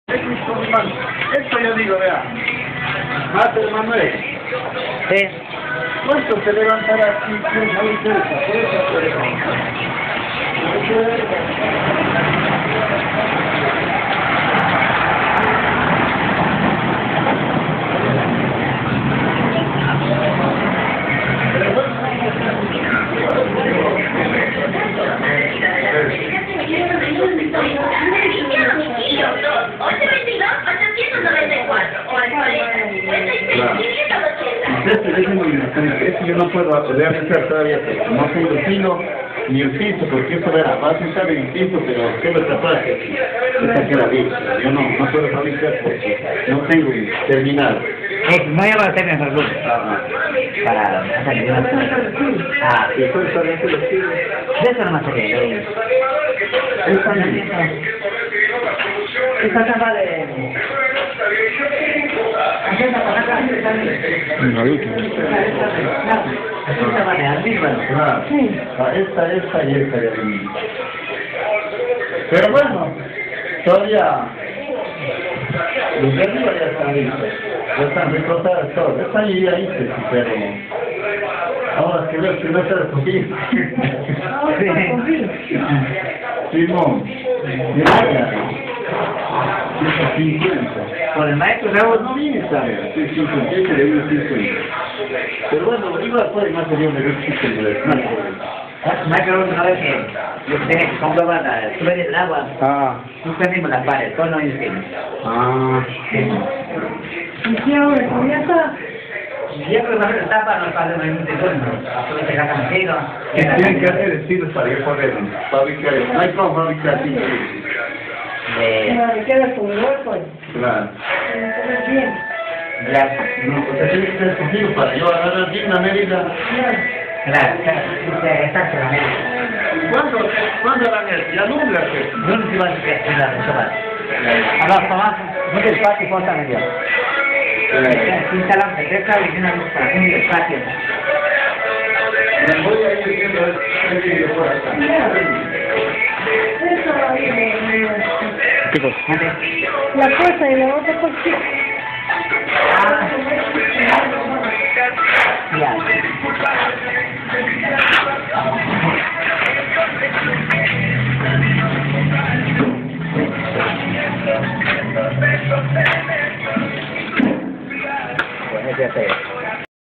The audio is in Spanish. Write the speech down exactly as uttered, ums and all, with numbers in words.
Esto yo digo, vea, Mater Manuel, Sí. ¿cuánto se levantará aquí sin salir de esa? Por eso se levanta. Eso yo no puedo realizar todavía, no soy el filo ni el piso, porque eso verá, vas a usar el piso, pero quiero tratar que esa queda bien. Yo no, no puedo fabricar porque no tengo terminado. Eh, no lleva a tener las luces. Para hacer una. Ah, Si estoy para hacer el filo, de eso no me hace. esa misma. Esta capa de. No, Esta vale, arriba. Claro, esta, esta y esta de arriba. Pero bueno, todavía los de arriba ya están listos, ya están recortadas todas, esta ahí ya hice, sí, pero ahora que veo que no está recogido. Simón, mira, ciento cincuenta. Por el maestro Pero Raúl. no viene, ¿sabes? ciento cincuenta le digo cincuenta. Pero bueno, igual puede más sería un ejercicio de más. Maestro Raúl, una vez que yo tenía que comprobar la subir el agua, Ah, usted mismo la pared, todo no encima. ah. ¿Y qué ahora? ¿Ya está? Yo creo que la tapa no sale en un segundo. Después se sacan el tiro. ¿Qué tienen que hacer estilos para que puedan fabricar? No hay como fabricar así. De. Claro, queda con el hueco. Claro. Entonces, bien. Ya. No, pues tiene que ser escogido para yo agarrar bien la medida. Claro, claro. Exactamente. ¿Cuándo, ¿cuándo la medida? ¿Ya nunca? No sé si va a ser que la resolver. Ahora, Tomás, no te espacio y ponta medio. Quinta la petreta y una luz para hacer el espacio. Me voy a ir diciendo el vídeo por acá. Eso ahí me... ¿Qué cosa? Vale. La cosa y la otra cosa.